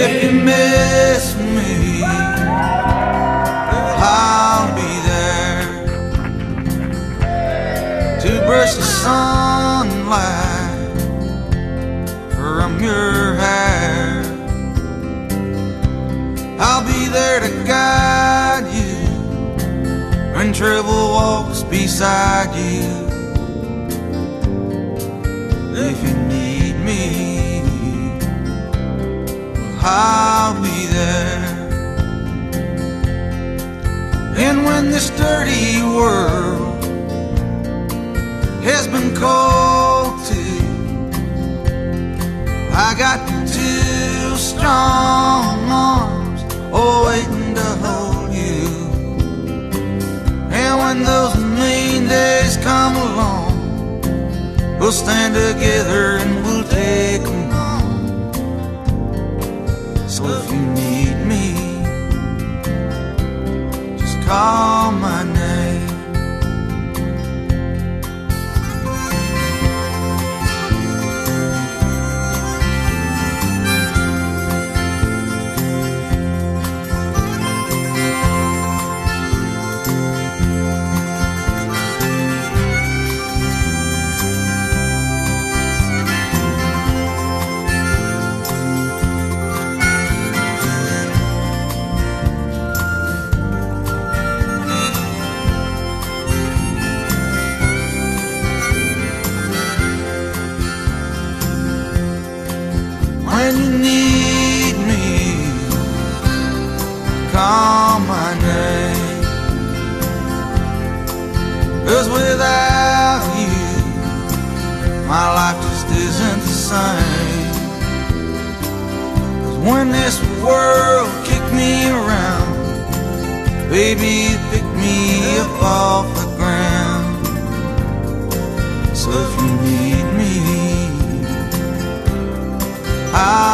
If you miss me, I'll be there to brush the sunlight from your hair. I'll be there to guide you when trouble walks beside you. If you need me, I'll be there. And when this dirty world has been cold too, I got two strong arms waiting to hold you. And when those mean days come along, we'll stand together and we'll take them on. So if you need me, just call my name. When you need me, call my name. 'Cause without you, my life just isn't the same. 'Cause when this world kicked me around, baby, you picked me up off the ground. So if you need me,